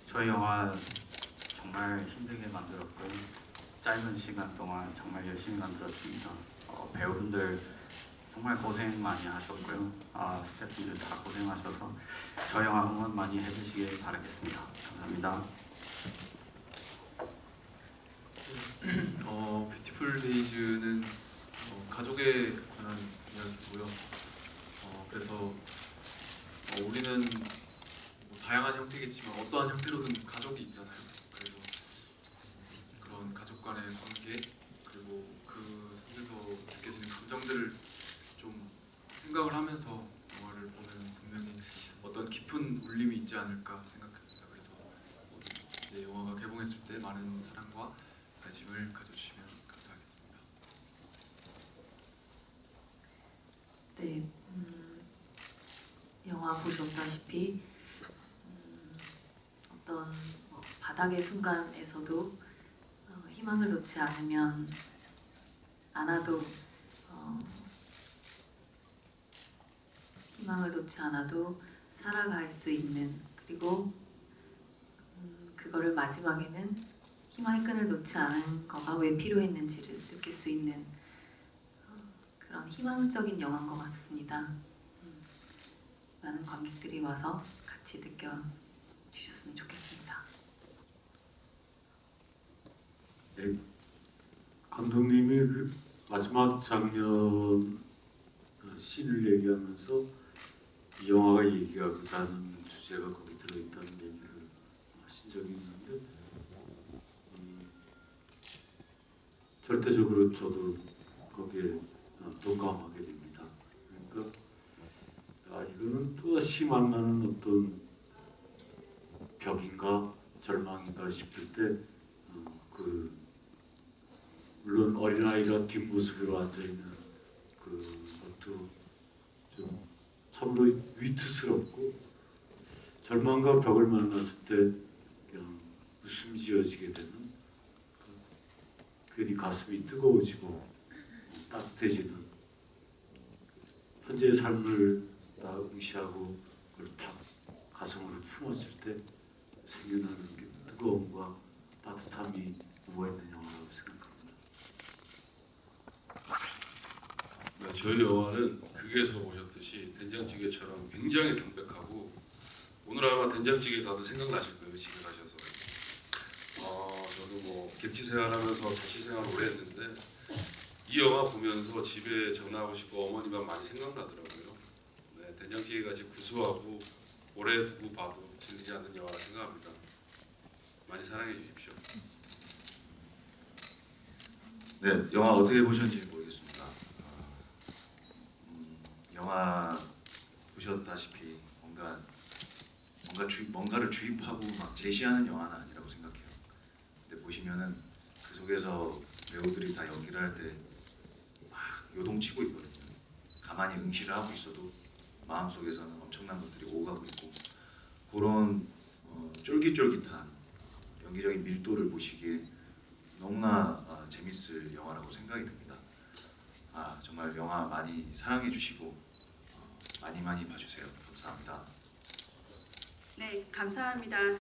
저희 영화 정말 힘들게 만들었고 짧은 시간 동안 정말 열심히 만들었습니다. 배우분들 정말 고생 많이 하셨고요. 스태프분들 다 고생하셔서 저희 영화 응원 많이 해주시길 바라겠습니다. 감사합니다. 뷰티풀 데이즈는 가족에 관한 이야기고요. 그래서 우리는 다양한 형태겠지만 어떠한 형태로든 가족이 있잖아요. 그래서 그런 가족 간의 관계 그리고 그 속에서 느껴지는 감정들을 좀 생각을 하면서 영화를 보면 분명히 어떤 깊은 울림이 있지 않을까 생각합니다. 그래서 이제 영화가 개봉했을 때 많은 사랑과 관심을 가져주시면 감사하겠습니다. 네, 영화 보셨다시피 어떤 바닥의 순간에서도 희망을 놓지 않아도 희망을 놓지 않아도 살아갈 수 있는, 그리고 그거를 마지막에는 희망의 끈을 놓지 않은 거가 왜 필요했는지를 느낄 수 있는 그런 희망적인 영화인 것 같습니다. 많은 관객들이 와서 같이 느껴주셨으면 좋겠습니다. 네, 감독님이 그 마지막 장면 씬을 얘기하면서 이 영화가 얘기하고자 하는 주제가 거기 들어있다는 얘기를 하신 적이 있는데 절대적으로 저도 거기에 동감하게 됩니다. 그러니까 이거는 또다시 만나는 어떤 벽인가 절망인가 싶을 때 물론 어린아이가 뒷모습으로 앉아있는 그것도 좀 참으로 위트스럽고 절망과 벽을 만났을 때 그냥 웃음 지어지게 되는 괜히 가슴이 뜨거워지고 따뜻해지는 현재의 삶을 다 응시하고 그걸 다 가슴으로 품었을 때 생겨나는 게 뜨거움과 따뜻함이 우아있는 영화라고 생각합니다. 네, 저희 영화는 극에서 보셨듯이 된장찌개처럼 굉장히 담백하고 오늘 아마 된장찌개 다들 생각나실 거예요. 집에 가셔서 저도 객지 생활하면서 자취 생활 오래 했는데 이 영화 보면서 집에 전화하고 싶고 어머니만 많이 생각나더라고요. 네, 된장찌개 같이 구수하고 오래 두고 봐도 질리지 않는 영화라 생각합니다. 많이 사랑해 주십시오. 네, 영화 어떻게 보셨는지 모르겠습니다. 영화 보셨다시피 뭔가를 주입하고 막 제시하는 영화는 아니라고 생각해요. 근데 보시면은 그 속에서 배우들이 다 연기를 할 때 막 요동치고 있거든요. 가만히 응시를 하고 있어도 마음속에서는 엄청난 것들이 오가고 있고 그런 쫄깃쫄깃한 연기적인 밀도를 보시기에 너무나 재밌을 영화라고 생각이 듭니다. 정말 영화 많이 사랑해 주시고 많이 봐주세요. 감사합니다. 네, 감사합니다.